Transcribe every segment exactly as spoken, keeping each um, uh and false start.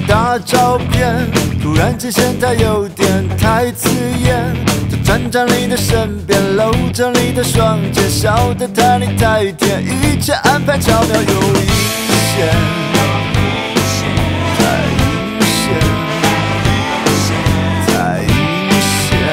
大照片，突然间显得有点太刺眼。就站在你的身边，搂着你的双肩，笑得太腻太甜，一切安排巧妙又阴险，太阴险，太阴险。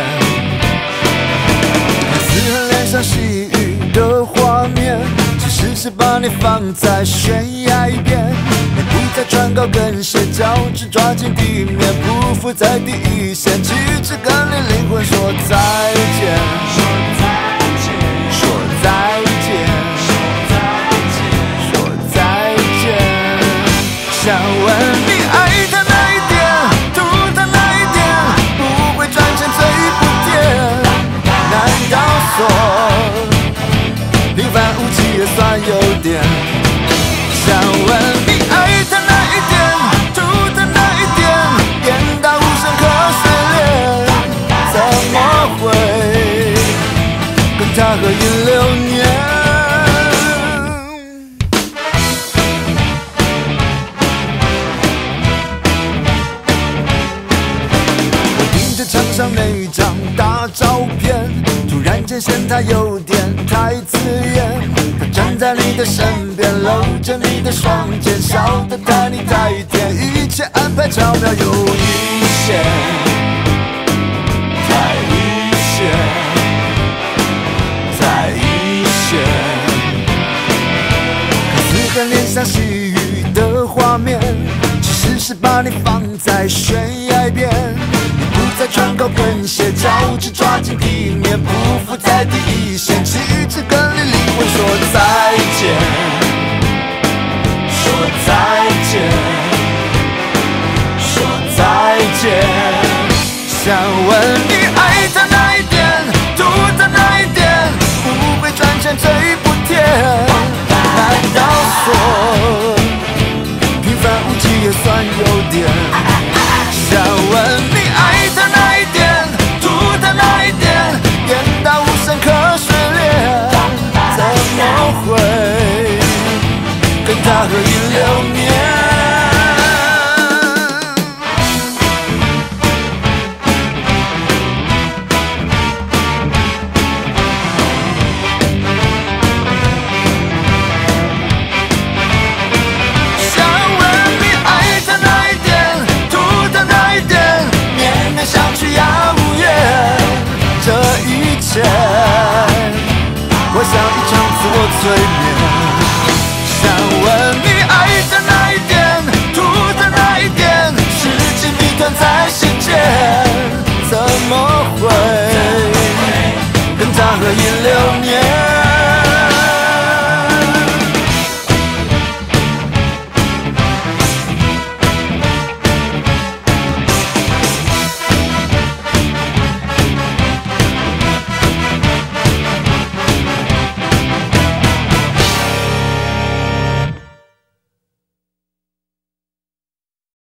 看似很脸上细雨的画面，其实是把你放在悬崖边。 不再穿高跟鞋，脚趾抓紧地面，匍匐在第一线，气质跟你灵魂说再见，说再见，说再见，说再见。想问你爱的那一点，图的那一点，不会转成最不甜？难道说平凡无奇也算有点？想问你。 爱的那一点，图的那一点，演到无声可碎裂，怎么会跟他合影留念？我盯着墙上那张大照片，突然间嫌它有点太刺眼。 站在你的身边，搂着你的双肩，笑得太腻太甜，一切安排巧妙又阴险，太阴险，太阴险。看似很脸上细雨的画面，其实是把你放在悬崖边。你不再穿高跟鞋，脚趾抓紧地面，匍匐在第一线，气质跟你灵魂说再见，说再见，说再见。想问你爱的那一点，图的那一点，不会转成最不甜？难道说平凡无奇也算有点？想问你爱的那一点，图的那一点，演到无声可碎裂。 怎么会跟他合影留念？想问你爱的那一点，图的那一点，面面相觑呀无言，这一切。 我像一场自我催眠，想问你爱的那一点，图的那一点，世纪谜团在心间，怎么会跟他合影留念？